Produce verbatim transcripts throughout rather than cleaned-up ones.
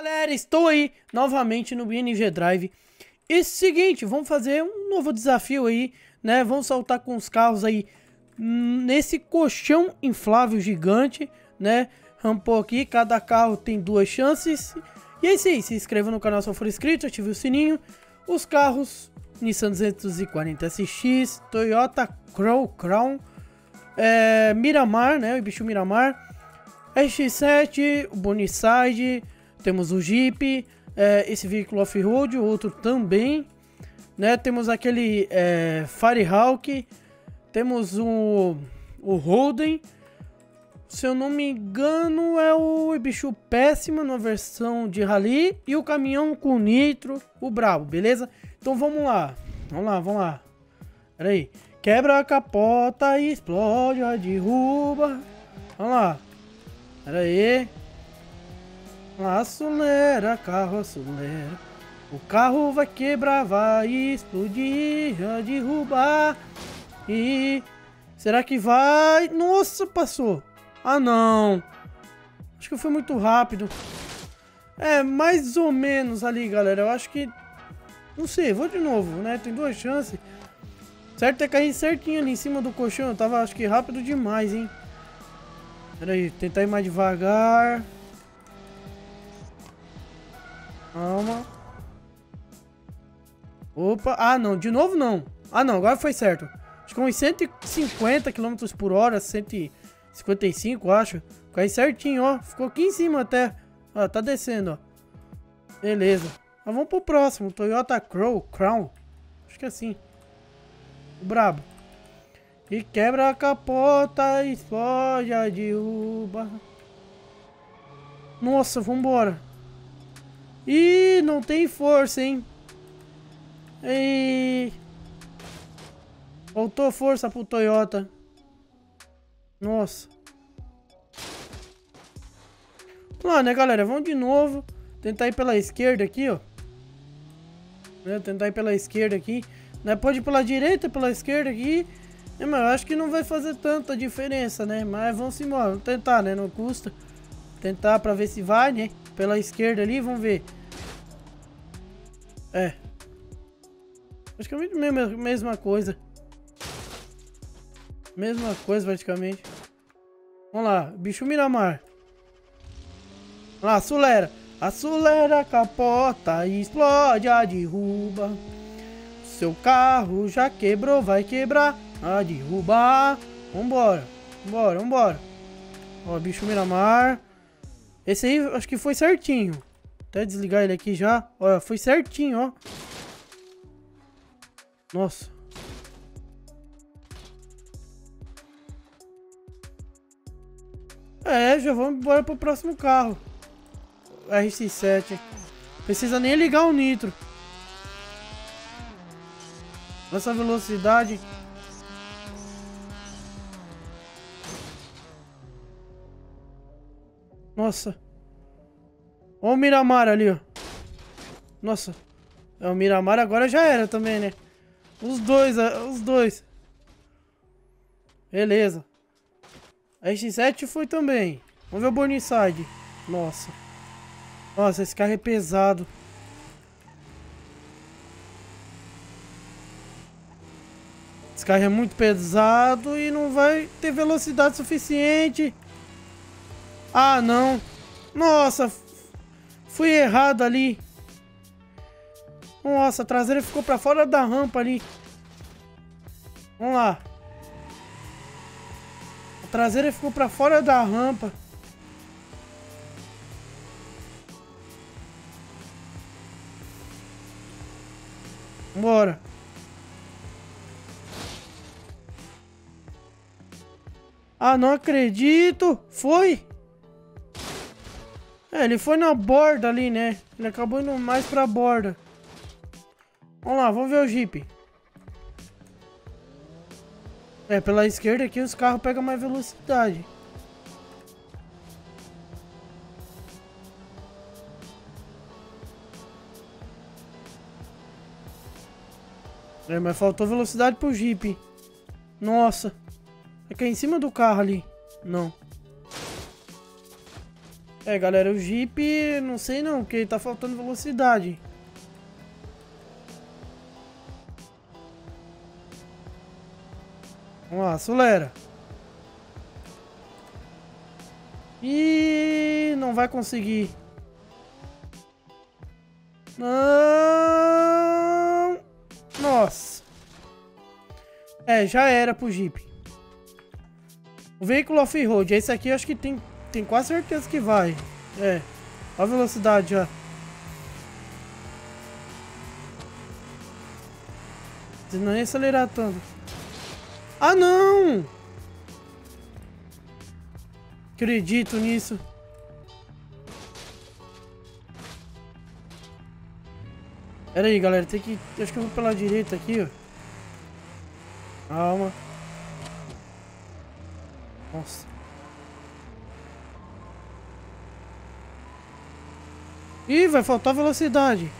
Galera, estou aí novamente no B N G Drive. E seguinte, vamos fazer um novo desafio aí, né? Vamos saltar com os carros aí nesse colchão inflável gigante, né? Rampou aqui, cada carro tem duas chances. E é isso aí, se inscreva no canal se não for inscrito, ative o sininho. Os carros Nissan duzentos e quarenta S X, Toyota Crow Crown, é, Miramar, né? O bicho Miramar, R X sete, o Bonnie, temos o Jeep, é, esse veículo off-road, o outro também, né? Temos aquele é, Firehawk, temos o, o Holden, se eu não me engano é o bicho péssimo na versão de rally, e o caminhão com nitro, o brabo, beleza? Então vamos lá, vamos lá, vamos lá. Pera aí. Quebra a capota, explode, a derruba. Vamos lá. Pera aí. Acelera, carro, acelera. O carro vai quebrar, vai explodir, vai derrubar. E... será que vai? Nossa, passou. Ah, não. Acho que foi muito rápido. É, mais ou menos ali, galera. Eu acho que... não sei, vou de novo, né? Tem duas chances. Certo é cair certinho ali em cima do colchão. Eu tava, acho que, rápido demais, hein? Pera aí, tentar ir mais devagar. Calma. Opa. Ah, não. De novo, não. Ah, não. Agora foi certo. Acho que uns cento e cinquenta quilômetros por hora. cento e cinquenta e cinco, acho. Cai certinho, ó. Ficou aqui em cima até. Ó, tá descendo, ó. Beleza. Mas vamos pro próximo. Toyota Crow Crown. Acho que é assim. O brabo. E quebra a capota, explode, a derruba. Nossa, vambora. Ih, não tem força, hein? E... faltou força pro Toyota. Nossa. Vamos lá, né, galera? Vamos de novo. Tentar ir pela esquerda aqui, ó. Né? Tentar ir pela esquerda aqui. Né? Pode ir pela direita, pela esquerda aqui. É, mas eu acho que não vai fazer tanta diferença, né? Mas vamos embora. Vamos tentar, né? Não custa. Tentar pra ver se vai, né? Pela esquerda ali, vamos ver. É. Acho que é a mesma, mesma coisa. Mesma coisa, praticamente. Vamos lá. Bicho Miramar. Vamos lá, acelera. Acelera a capota e explode, a derruba. Seu carro já quebrou, vai quebrar, a derrubar. Vambora. Vambora, vambora. Ó, bicho Miramar. Esse aí acho que foi certinho. Até desligar ele aqui já. Olha, foi certinho, ó. Nossa. É, já vamos embora pro próximo carro. R X sete. Precisa nem ligar o nitro. Nessa velocidade. Nossa. Olha o Miramar ali, ó. Nossa. É, o Miramar agora já era também, né? Os dois, os dois. Beleza. A R X sete foi também. Vamos ver o Burnside. Nossa. Nossa, esse carro é pesado. Esse carro é muito pesado e não vai ter velocidade suficiente. Ah, não. Nossa. Fui errado ali. Nossa, a traseira ficou pra fora da rampa ali. Vamos lá. A traseira ficou pra fora da rampa. Bora. Ah, não acredito. Foi? É, ele foi na borda ali, né? Ele acabou indo mais pra borda. Vamos lá, vamos ver o Jeep. É, pela esquerda aqui os carros pegam mais velocidade. É, mas faltou velocidade pro Jeep. Nossa. É que é em cima do carro ali. Não. É, galera, o Jeep, não sei não, porque tá faltando velocidade. Vamos lá, acelera. Ih, não vai conseguir. Não. Nossa. É, já era pro Jeep. O veículo off-road, esse aqui eu acho que tem, tem quase certeza que vai. É, olha a velocidade já. Se não ia acelerar tanto. Ah, não! Acredito nisso. Pera aí, galera, tem que... Acho que eu vou pela direita aqui, ó. Calma. Nossa. Ih, vai faltar velocidade.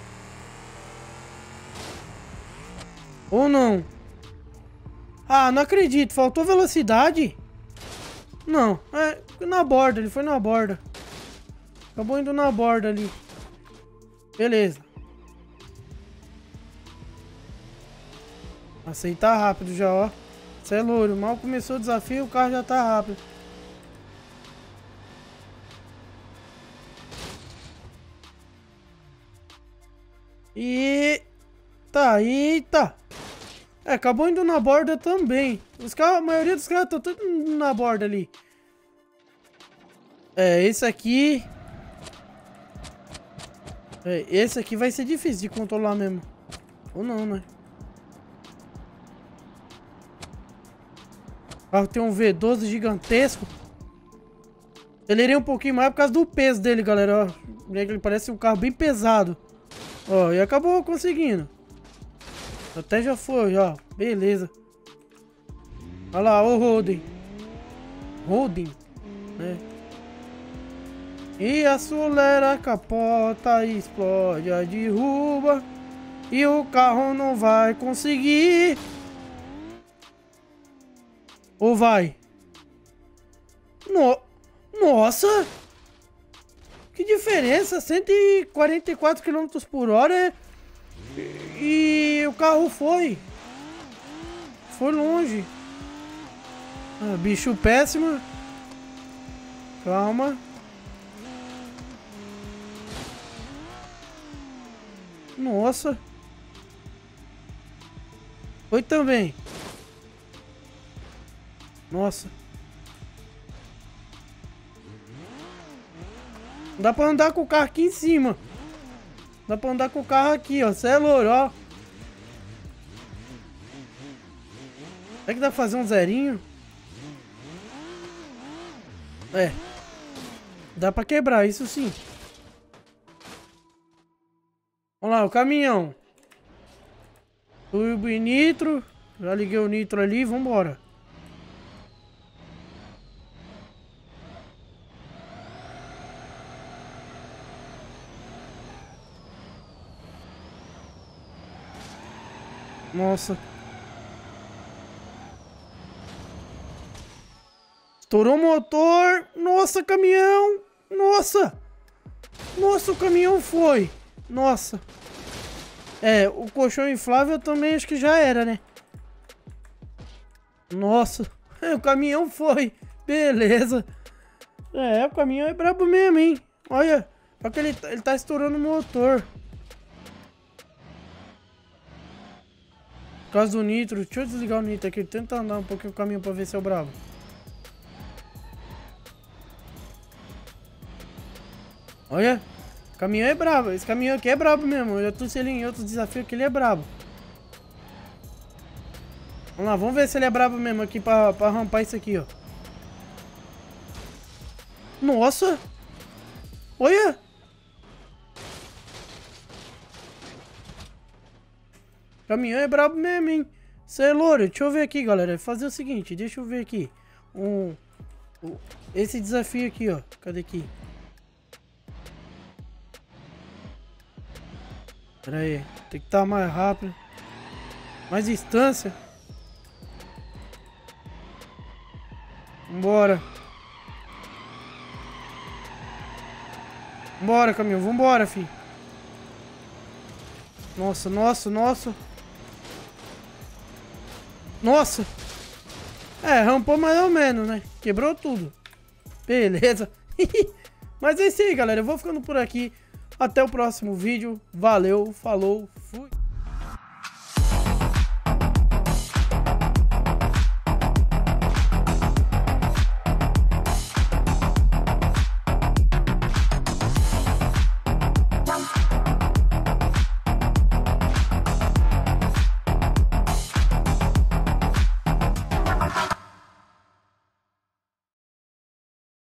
Ou não? Ah, não acredito. Faltou velocidade? Não. É na borda. Ele foi na borda. Acabou indo na borda ali. Beleza. Aceitar rápido já, ó. Cê é louro. Mal começou o desafio, o carro já tá rápido. E... Tá, eita. É, acabou indo na borda também. Os carros, a maioria dos carros estão tudo na borda ali. É, esse aqui... É, esse aqui vai ser difícil de controlar mesmo. Ou não, né? O carro tem um V doze gigantesco. Acelerei um pouquinho mais por causa do peso dele, galera. Ó, ele parece um carro bem pesado. Ó, e acabou conseguindo. Até já foi, ó. Beleza. Olha lá, o Holden. Holden, né? E acelera, capota, explode, a derruba. E o carro não vai conseguir. Ou vai? No... Nossa! Que diferença! cento e quarenta e quatro quilômetros por hora e o carro foi. Foi longe. Ah, bicho péssimo. Calma. Nossa. Foi também. Nossa. Dá pra andar com o carro aqui em cima. Dá pra andar com o carro aqui, ó. Cê é louro, ó. Será que dá pra fazer um zerinho? É. Dá pra quebrar, isso sim. Vamos lá, o caminhão. Turbo e nitro. Já liguei o nitro ali, vambora. Nossa. Estourou o motor. Nossa, caminhão. Nossa. Nossa, o caminhão foi. Nossa. É, o colchão inflável também acho que já era, né? Nossa. É, o caminhão foi. Beleza. É, o caminhão é brabo mesmo, hein? Olha. Só que ele, ele tá estourando o motor. Por causa do nitro. Deixa eu desligar o nitro aqui. Tenta andar um pouquinho o caminho pra ver se é o brabo. Olha. O caminhão é brabo. Esse caminhão aqui é brabo mesmo. Eu já trouxe ele em outros desafios que ele é brabo. Vamos lá. Vamos ver se ele é brabo mesmo aqui pra, pra rampar isso aqui, ó. Nossa. Olha. O caminhão é brabo mesmo, hein? Cê é louro. Deixa eu ver aqui, galera. Vou fazer o seguinte. Deixa eu ver aqui. Um, um, esse desafio aqui, ó. Cadê aqui? Pera aí. Tem que estar mais rápido. Mais distância. Vambora. Bora, caminhão. Vambora, filho. Nossa, nossa, nossa. Nossa. É, rampou mais ou menos, né? Quebrou tudo. Beleza. Mas é isso aí, galera. Eu vou ficando por aqui. Até o próximo vídeo. Valeu, falou, fui.